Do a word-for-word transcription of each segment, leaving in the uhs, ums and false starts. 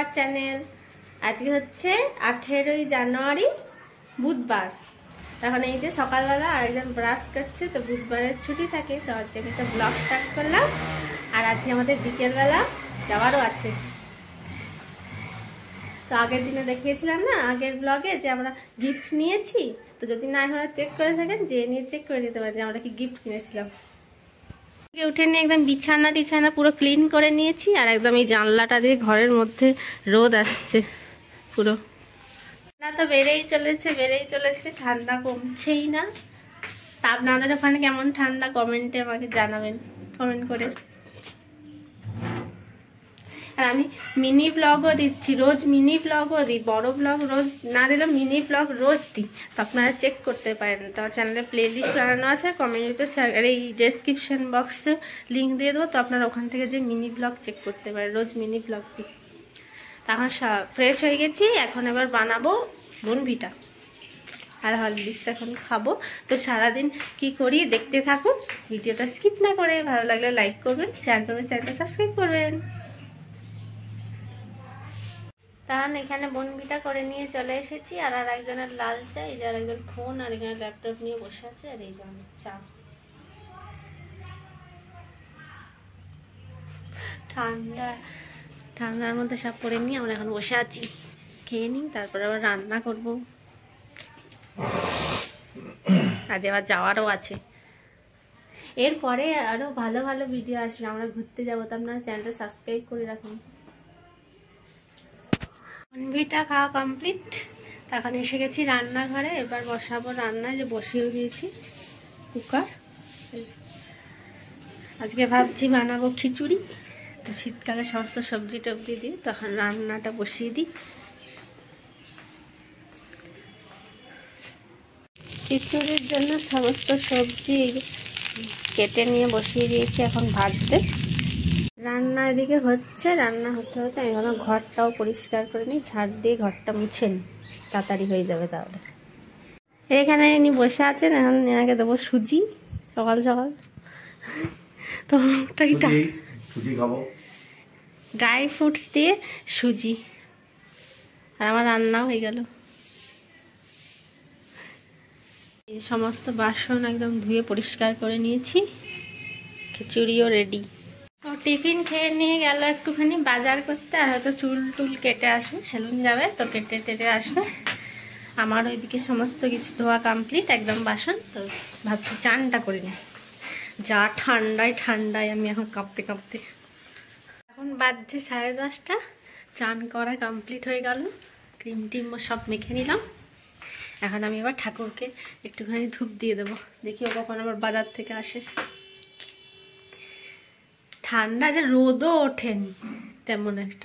Our channel. আজকে হচ্ছে আঠেরোই জানুয়ারি বুধবার। এখন এই যে সকালবেলা আরেকজন ব্রাশ করছে, তো বুধবারের ছুটি থাকে, তো আজকে আমি একটা ব্লগ স্টার্ট করলাম। আর আজকে আমাদের বিকেলবেলা যাওয়ারও আছে। তো আগের দিনে দেখিয়েছিলাম না আগের ব্লগে যে আমরা গিফট নিয়েছি, তো যদি না হয় চেক করে থাকেন যে নিয়ে চেক করে নিতে পারেন যে আমরা কি গিফট কিনেছিলাম। উঠে নিয়ে একদম বিছানা টিছানা পুরো ক্লিন করে নিয়েছি, আর একদম এই জানলাটা দিয়ে ঘরের মধ্যে রোদ আসছে পুরো। না তো বেড়েই চলেছে বেড়েই চলেছে ঠান্ডা কমছেই না। তা আপনাদের ওখানে কেমন ঠান্ডা কমেন্টে আমাকে জানাবেন কমেন্ট করে। আর আমি মিনি ব্লগও দিচ্ছি, রোজ মিনি ব্লগও দিই, বড় ব্লগ রোজ না দিলেও মিনি ব্লগ রোজ দিই, তো আপনারা চেক করতে পারেন। তো চ্যানেলে প্লে লিস্ট বানানো আছে, কমিউনিটিতে আর এই ডেসক্রিপশন বক্সে লিঙ্ক দিয়ে দেবো, তো আপনারা ওখান থেকে যে মিনি ব্লগ চেক করতে পারেন, রোজ মিনি ব্লগ দিই। তখন ফ্রেশ হয়ে গেছি, এখন এবার বানাবো বনভিটা আর হরলিক্স এখন খাবো। তো সারাদিন কি করি দেখতে থাকুন, ভিডিওটা স্কিপ না করে। ভালো লাগলে লাইক করবেন, শেয়ার করবেন, চ্যানেলটা সাবস্ক্রাইব করবেন। তাহলে এখানে বনভিটা করে নিয়ে চলে এসেছি, আর আর একজনের লাল চা, এই যে আর একজন ফোন, আর এখানে ল্যাপটপ নিয়ে বসে আছে, আর এই জন্য চা। ঠান্ডা ঠান্ডার মধ্যে সব করে নিয়ে আমরা এখন বসে আছি, খেয়ে নিই, তারপরে আবার রান্না করব। আজ এবার যাওয়ারও আছে, এরপরে আরও ভালো ভালো ভিডিও আসবে, আমরা ঘুরতে যাবো, তো আপনারা চ্যানেলটা সাবস্ক্রাইব করে রাখুন। বনভিটা খাওয়া কমপ্লিট, তখন এসে গেছি রান্নাঘরে, এবার বসাবো রান্নায়, যে বসিয়েও দিয়েছি কুকার। আজকে ভাবছি বানাবো খিচুড়ি, তো শীতকালে সমস্ত সবজি টবজি দিই, তখন রান্নাটা বসিয়ে দিই। খিচুড়ির জন্য সমস্ত সবজি কেটে নিয়ে বসিয়ে দিয়েছি, এখন ভাজতে। রান্না এদিকে হচ্ছে, রান্না হতে হতে আমি ভাবলাম ঘরটাও পরিষ্কার করে নিই, ঝাড় দিয়ে ঘরটা মুছে নিই, তাড়াতাড়ি হয়ে যাবে। তাহলে এখানে ইনি বসে আছেন, এখন এনাকে দেবো সুজি সকাল সকাল। তো সুজি খাবো, ড্রাই ফ্রুটস দিয়ে সুজি, আর আমার রান্নাও হয়ে গেল। এই সমস্ত বাসন একদম ধুয়ে পরিষ্কার করে নিয়েছি, খিচুড়িও রেডি। তো টিফিন খেয়ে নিয়ে গেল একটুখানি বাজার করতে, আর হয়তো চুল টুল কেটে আসবে, সেলুন যাবে, তো কেটে টেটে আসবে। আমার ওইদিকে সমস্ত কিছু ধোয়া কমপ্লিট, একদম বাসন। তো ভাবছি চানটা করে নিই, যা ঠান্ডায় ঠান্ডায় আমি এখন কাঁপতে কাঁপতে। এখন বাজছে সাড়ে দশটা, চান করা কমপ্লিট হয়ে গেল, ক্রিম টিম সব মেখে নিলাম। এখন আমি এবার ঠাকুরকে একটুখানি ধূপ দিয়ে দেবো, দেখি ও কখন আবার বাজার থেকে আসে। ঠান্ডা যে রোদও ওঠেনি তেমন একটা।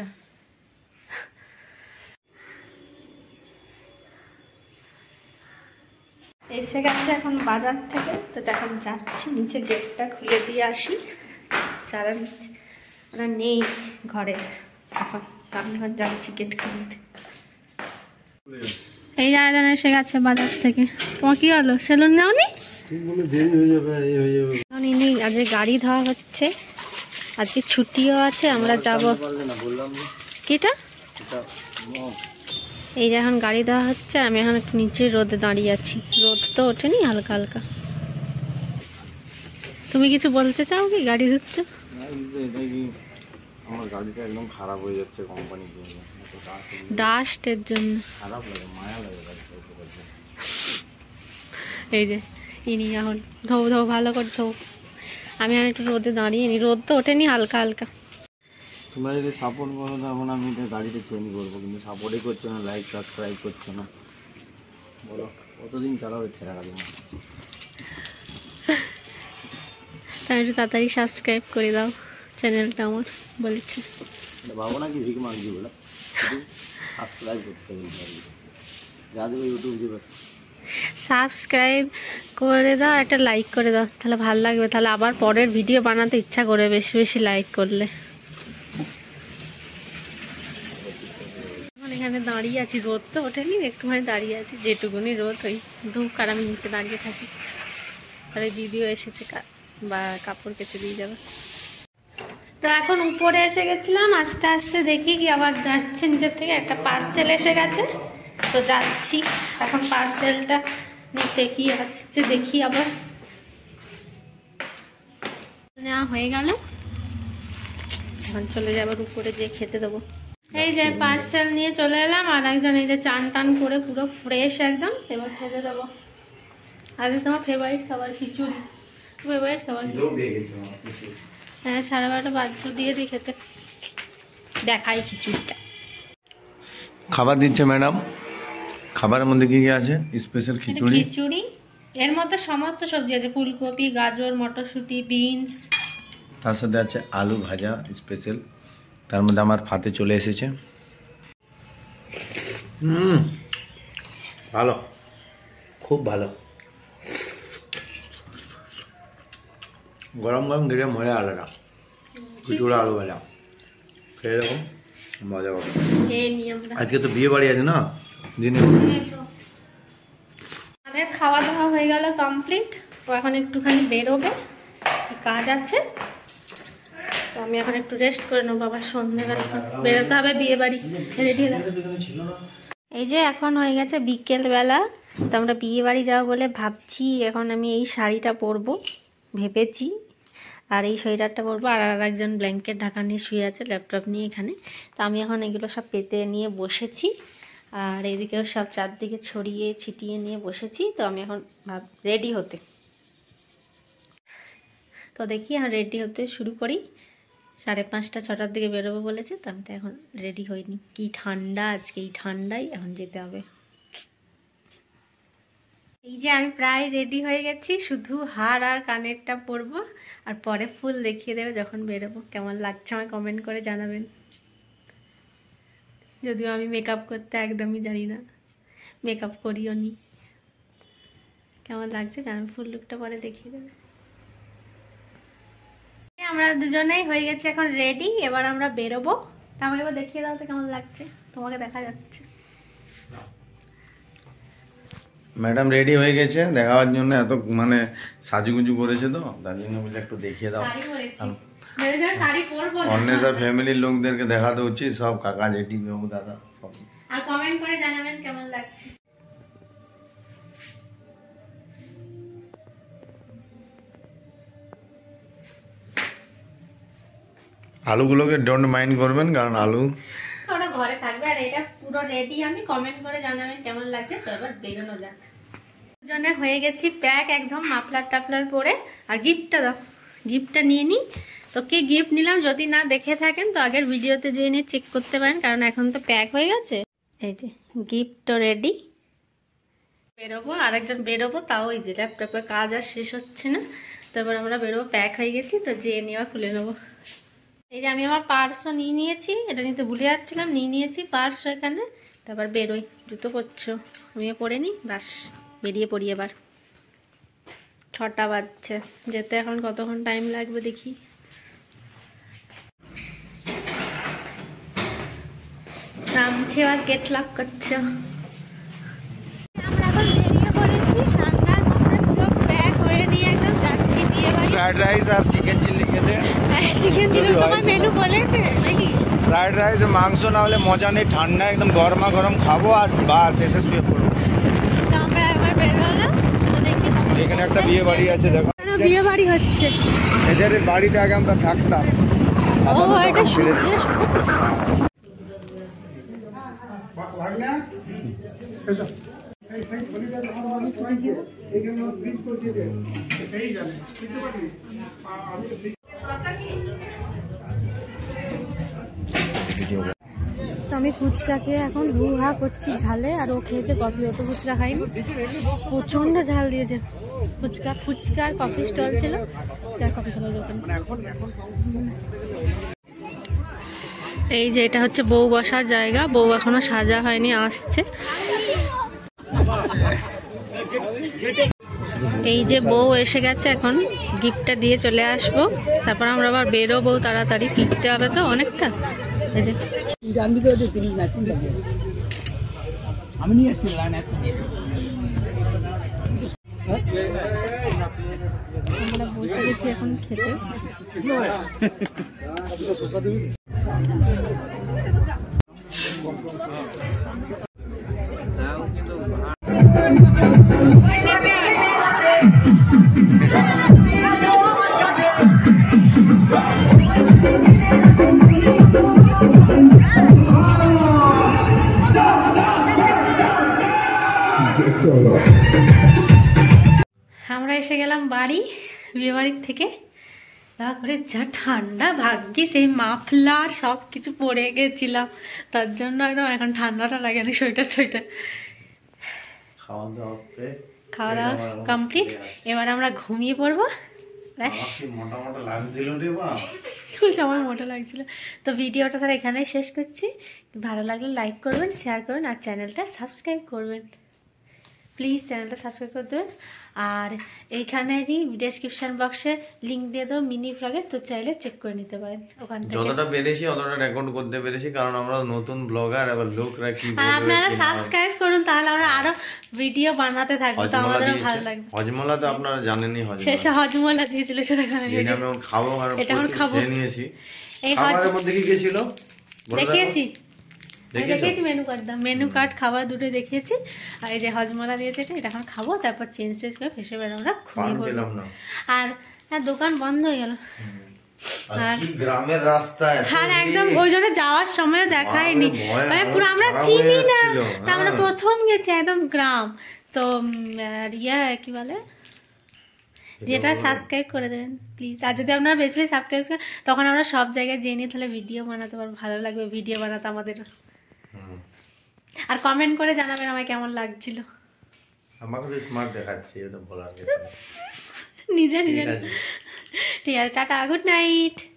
এসে গেছে এখন বাজার থেকে, তো যখন যাচ্ছি নিচে গেটটা খুলে দিয়ে আসি। যারা নিচ্ছে ওরা নেই ঘরে এখন, আমি এখন যাচ্ছি গেট খুলতে। এই যারা জানা এসে গেছে বাজার থেকে। তোমার কি হলো, সেলুন নেওনি? আজকে গাড়ি ধোয়া হচ্ছে, আজকে ছুটিও আছে, আমরা যাব। কিটা এই যে এখন গাড়ি দেওয়া হচ্ছে, আমি এখন একটু নিচে রোদে দাঁড়িয়ে আছি, রোদ তো ওঠেনি, হালকা হালকা। তুমি কিছু বলতে চাও কি গাড়ি ধুচ্ছ? আমার গাড়িটা একদম খারাপ হয়ে যাচ্ছে কোম্পানি থেকে, ডাস্টের জন্য খারাপ লাগে, মায়া লাগে গাড়িটা। এই যে ইনি এখন ধো ধো ভালো করে ধো, আমি আর একটু রোদে দাঁড়িয়ে নি, রোদ তো ওঠেনি, হালকা হালকা। তোমরা যদি সাপোর্ট করো তখন আমি গাড়িতে চেঞ্জ করবো, কিন্তু সাপোর্টই করছো না, লাইক সাবস্ক্রাইব করছো না, বলো কতদিন চালাবে ঠেলা গাড়ি? তাই একটু তাড়াতাড়ি সাবস্ক্রাইব করে দাও চ্যানেলটা আমার, বলেছে ভাবো নাকি ভিক মাগছি বলে সাবস্ক্রাইব করতে বলতে যা দেবে ইউটিউব দেবে। সাবস্ক্রাইব করে দাও, একটা লাইক করে দাও, তাহলে ভালো লাগবে, তাহলে আবার পরের ভিডিও বানাতে ইচ্ছা করে বেশি বেশি লাইক করলে। এখানে দাঁড়িয়ে আছি, রোদ তো ওঠেনি, একটুখানি দাঁড়িয়ে আছি, যেটুকুনি রোদ ওই ধূপ, আর আমি নিচে দাঁড়িয়ে থাকি। আর এই দিদিও এসেছে বা কাপড় কেচে দিয়ে যাবে। তো তো এখন উপরে এসে গেছিলাম, আস্তে আস্তে দেখি কি আবার যাচ্ছে নিচের থেকে একটা পার্সেল এসে গেছে। তো যাচ্ছি এখন পার্সেলটা নিতে, কি আসছে দেখি। আবার নেওয়া হয়ে গেল, এখন চলে যাবো উপরে যে খেতে দেবো। এই যে পার্সেল নিয়ে চলে এলাম, আর একজন এই যে চান টান করে পুরো ফ্রেশ একদম, এবার খেতে দেবো। আজকে তোমার ফেভারিট খাবার খিচুড়ি, ফেভারিট খাবার হ্যাঁ, সাড়ে বারোটা বাচ্চা দিয়ে দিই খেতে। দেখাই খিচুড়িটা। খাবার দিচ্ছে ম্যাডাম, খাবারের মধ্যে কি কি আছে? স্পেশাল খিচুড়ি, খিচুড়ি এর মধ্যে সমস্ত সবজি আছে, ফুলকপি, গাজর, মটরশুঁটি, বিনস, তার সাথে আছে আলু ভাজা স্পেশাল। তার মধ্যে আমার ফাতে চলে এসেছে। হুম, ভালো, খুব ভালো। গরম গরম ঘিরে মজা আলাদা। খিচুড়ি আলু ভাজা খেয়ে দেখো, মজা পাবে। আজকে তো বিয়ে বাড়ি আছে না, দিনে আমাদের খাওয়া দাওয়া হয়ে গেল কমপ্লিট। তো এখন একটুখানি বেরোবে, কাজ আছে। তো আমি এখন একটু রেস্ট করে নেবো, আবার সন্ধ্যেবেলা বেরোতে হবে বিয়ে বাড়ি। রেডি হয়ে এই যে এখন হয়ে গেছে বিকেলবেলা, তো আমরা বিয়ে বাড়ি যাবো বলে ভাবছি। এখন আমি এই শাড়িটা পরবো ভেবেছি, আর এই সোয়েটারটা পরবো, আর আর একজন ব্ল্যাঙ্কেট ঢাকা নিয়ে শুয়ে আছে ল্যাপটপ নিয়ে এখানে। তো আমি এখন এগুলো সব পেতে নিয়ে বসেছি, আর এদিকেও সব চারদিকে ছড়িয়ে ছিটিয়ে নিয়ে বসেছি। তো আমি এখন ভাব রেডি হতে, তো দেখি এখন রেডি হতে শুরু করি। সাড়ে পাঁচটা ছটার দিকে বেরোবো বলেছে, তো আমি তো এখন রেডি হইনি। কি ঠান্ডা আজকে, এই ঠান্ডায় এখন যেতে হবে। এই যে আমি প্রায় রেডি হয়ে গেছি, শুধু হার আর কানেরটা পরবো, আর পরে ফুল দেখিয়ে দেবে যখন বেরোবো। কেমন লাগছে আমায় কমেন্ট করে জানাবেন। যদিও আমি মেকআপ করতে একদমই জানি না, মেকআপ করিও নি। কেমন লাগছে জানাবেন, ফুল লুকটা পরে দেখিয়ে দেবে। আমরা দুজনেই হয়ে গেছে এখন রেডি, এবার আমরা বেরোবো। তাহলে এবার দেখিয়ে দাও তো কেমন লাগছে, তোমাকে দেখা যাচ্ছে। ম্যাডাম রেডি হয়ে গেছে দেখাবার জন্য, এত মানে সাজুগুজু করেছে, তো তার জন্য বলে একটু দেখিয়ে দাও। অন্বেষা ফ্যামিলির লোকদেরকে দেখাতে উচিত, সব কাকা জেঠি বাবু দাদা সব। আর কমেন্ট করে জানাবেন কেমন লাগছে। আলুগুলোকে ডোন্ট মাইন্ড করবেন, কারণ আলু ওটা ঘরে থাকবে। আর এটা পুরো রেডি, আমি কমেন্ট করে জানাবেন কেমন লাগছে। তো এবার বেরোনো যাক। দুজনে হয়ে গেছি প্যাক একদম, মাফলার টাফলার পরে। আর গিফটটা দাও, গিফটটা নিয়ে নিই। তো কি গিফট নিলাম যদি না দেখে থাকেন তো আগের ভিডিওতে যেয়ে নিয়ে চেক করতে পারেন, কারণ এখন তো প্যাক হয়ে গেছে। এই যে গিফটও রেডি, বেরোবো। আরেকজন বেরোবো, তাও এই যে ল্যাপটপে কাজ আর শেষ হচ্ছে না। তো এবার আমরা বেরোবো, প্যাক হয়ে গেছি। তো যেয়ে নেওয়া খুলে নেবো। এই যে আমি আমার পার্সও নিয়ে নিয়েছি, এটা নিতে ভুলে যাচ্ছিলাম, নিয়ে নিয়েছি পার্স এখানে। তারপর বেরোই, জুতো পরছো, আমিও পরে নিই, বাস বেরিয়ে পড়ি। এবার ছটা বাজছে, যেতে এখন কতক্ষণ টাইম লাগবে দেখি। নামছে আর গেট লক করছে। আমরা এখন বেরিয়ে পড়েছি, ঠান্ডার মধ্যে পুরো প্যাক হয়ে নিয়ে একদম যাচ্ছি বিয়ে বাড়ি। ফ্রাইড রাইস আর চিকেন চিলি খেতে। চিকেন চিলি তোমার মেনু বলেছে নাকি? ফ্রাইড রাইস মাংস না হলে মজা নেই, ঠান্ডা একদম গরমা গরম খাবো আর বাস এসে শুয়ে পড়বো। আমরা এবার বেরোলাম, এখানে একটা বিয়ে বাড়ি আছে, দেখো বিয়ে বাড়ি হচ্ছে। এদের বাড়িতে আগে আমরা থাকতাম। ও এটা ছেড়ে দিয়ে তো আমি ফুচকা খেয়ে এখন হু হা করছি ঝালে, আর ও খেয়েছে কফি। ও তো ফুচকা খাইনি, প্রচন্ড ঝাল দিয়েছে। ফুচকা ফুচকা আর কফি স্টল ছিল, কফি খেলো দোকান। এই যে এটা হচ্ছে বউ বসার জায়গা, বউ এখনো সাজা হয়নি, আসছে। এই যে বউ এসে গেছে, এখন গিফটটা দিয়ে চলে আসবো, তারপর আমরা আবার বেরোবো তাড়াতাড়ি, ফিরতে হবে তো অনেকটা। এই যে আমি নিয়ে আসছি লাইন আমরা বসে গেছি এখন খেতে। আমরা এসে গেলাম বাড়ি, বিয়ে বাড়ির থেকে। তারপরে যা ঠান্ডা, ভাগ্যি সেই মাফলার সব কিছু পরে গেছিলাম, তার জন্য একদম এখন ঠান্ডাটা লাগে না, সোয়েটার টোয়েটার। খাওয়া দাওয়া কমপ্লিট, এবার আমরা ঘুমিয়ে পড়বো। ব্যাস, আমার মোটা লাগছিল। তো ভিডিওটা তাহলে এখানেই শেষ করছি। ভালো লাগলে লাইক করবেন, শেয়ার করবেন, আর চ্যানেলটা সাবস্ক্রাইব করবেন। প্লিজ চ্যানেলটা সাবস্ক্রাইব করে দেবেন। আর এইখানেরই ডেসক্রিপশন বক্সে লিঙ্ক দিয়ে দেবো মিনি ব্লগে, তো চাইলে চেক করে নিতে পারেন ওখান থেকে। যতটা পেরেছি অতটা রেকর্ড করতে পেরেছি, কারণ আমরা নতুন ব্লগার, এবার লোকরা কি বলবে। আপনারা সাবস্ক্রাইব করুন, তাহলে আমরা আরো ভিডিও বানাতে থাকবো, তো আমাদের ভালো লাগবে। হজমলা তো আপনারা জানেনই, হজমলা শেষে হজমলা দিয়েছিল, সেটা খাওয়া যেটা আমি খাবো, আর এটা আমরা খাবো নিয়েছি। এই খাবারের মধ্যে কি কি ছিল দেখিয়েছি, দেখিয়েছি মেনু কার্ড দাম, মেনু কার্ড খাবার দুটো দেখিয়েছি। আর এই যে হজমলা দিয়েছে, এটা এখন খাবো, তারপর চেঞ্জ টেঞ্জ করে ফেসে বের আমরা ঘুমিয়ে পড়বো। আর হ্যাঁ, দোকান বন্ধ হয়ে গেল। আর গ্রামের রাস্তায় আর একদম ওই জন্য যাওয়ার সময় দেখায়নি, মানে পুরো আমরা চিনি না, তা আমরা প্রথম গেছি একদম গ্রাম। তো রিয়া কি বলে, যেটা সাবস্ক্রাইব করে দেবেন প্লিজ। আর যদি আপনারা বেশি বেশি সাবস্ক্রাইব করেন, তখন আমরা সব জায়গায় যেয়ে নিয়ে তাহলে ভিডিও বানাতে পারবো, ভালো লাগবে ভিডিও বানাতে আমাদের। আর কমেন্ট করে জানাবেন আমায় কেমন লাগছিল। আমাকে তো স্মার্ট দেখাচ্ছে, এটা বলার কিছু নিজে নিজে। ঠিক আছে, টাটা, গুড নাইট।